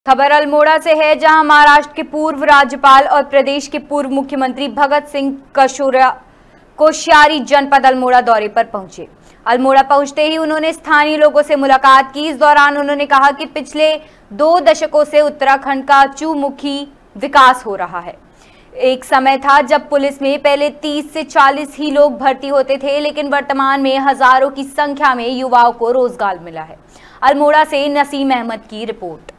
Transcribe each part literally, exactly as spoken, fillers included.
खबर अल्मोड़ा से है, जहां महाराष्ट्र के पूर्व राज्यपाल और प्रदेश के पूर्व मुख्यमंत्री भगत सिंह कोश्यारी जनपद अल्मोड़ा दौरे पर पहुंचे। अल्मोड़ा पहुंचते ही उन्होंने स्थानीय लोगों से मुलाकात की। इस दौरान उन्होंने कहा कि पिछले दो दशकों से उत्तराखंड का चहुमुखी विकास हो रहा है। एक समय था जब पुलिस में पहले तीस से चालीस ही लोग भर्ती होते थे, लेकिन वर्तमान में हजारों की संख्या में युवाओं को रोजगार मिला है। अल्मोड़ा से नसीम अहमद की रिपोर्ट।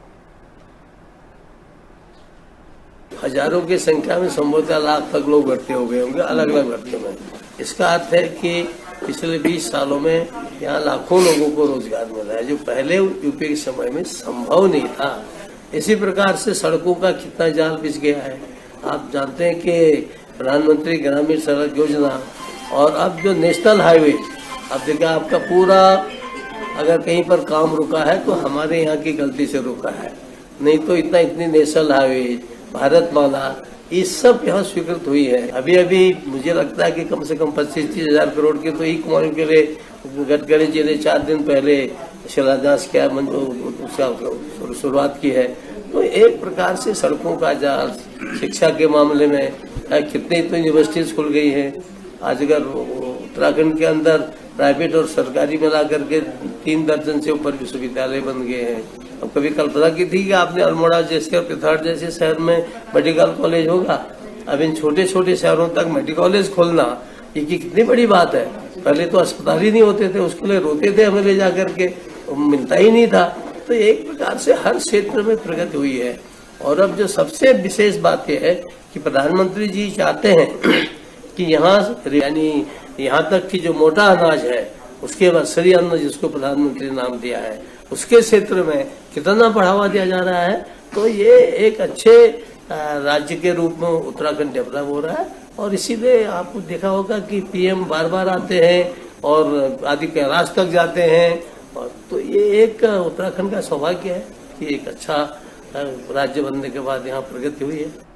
हजारों की संख्या में संभवतः लाख तक लोग भर्ती हो गए होंगे अलग अलग भर्तियों में। इसका अर्थ है कि पिछले बीस सालों में यहाँ लाखों लोगों को रोजगार मिला है, जो पहले यूपी के समय में संभव नहीं था। इसी प्रकार से सड़कों का कितना जाल बिछ गया है। आप जानते हैं कि प्रधानमंत्री ग्रामीण सड़क योजना और अब जो नेशनल हाईवे, अब देखिए आपका पूरा अगर कहीं पर काम रुका है तो हमारे यहाँ की गलती से रुका है, नहीं तो इतना इतनी नेशनल हाईवे, भारतमाला, ये सब यहाँ स्वीकृत हुई है। अभी अभी मुझे लगता है कि कम से कम पच्चीस तीस हजार करोड़ की तो ई कॉमर्स के लिए गडकरी जी ने चार दिन पहले शिलान्यास किया, उसका शुरुआत की है। तो एक प्रकार से सड़कों का जाल, शिक्षा के मामले में कितनी तो यूनिवर्सिटीज खुल गई है। आज अगर उत्तराखंड के अंदर प्राइवेट और सरकारी मिला करके तीन दर्जन से ऊपर विश्वविद्यालय बन गए हैं। अब कभी कल्पना की थी कि आपने अल्मोड़ा जैसे और पिथौरागढ़ जैसे शहर में मेडिकल कॉलेज होगा। अब इन छोटे छोटे शहरों तक मेडिकल कॉलेज खोलना ये कितनी बड़ी बात है। पहले तो अस्पताल ही नहीं होते थे, उसके लिए रोते थे हमें ले जाकर के, मिलता ही नहीं था। तो एक प्रकार से हर क्षेत्र में प्रगति हुई है। और अब जो सबसे विशेष बात यह है कि प्रधानमंत्री जी चाहते हैं कि यहाँ यानी यहाँ तक कि जो मोटा अनाज है उसके बाद श्री अन्न, जिसको प्रधानमंत्री ने नाम दिया है, उसके क्षेत्र में कितना बढ़ावा दिया जा रहा है। तो ये एक अच्छे राज्य के रूप में उत्तराखंड डेवलप हो रहा है। और इसीलिए आपको देखा होगा कि पीएम बार बार आते हैं और आदि कैलाश तक जाते हैं। और तो ये एक उत्तराखंड का सौभाग्य है कि एक अच्छा राज्य बनने के बाद यहाँ प्रगति हुई है।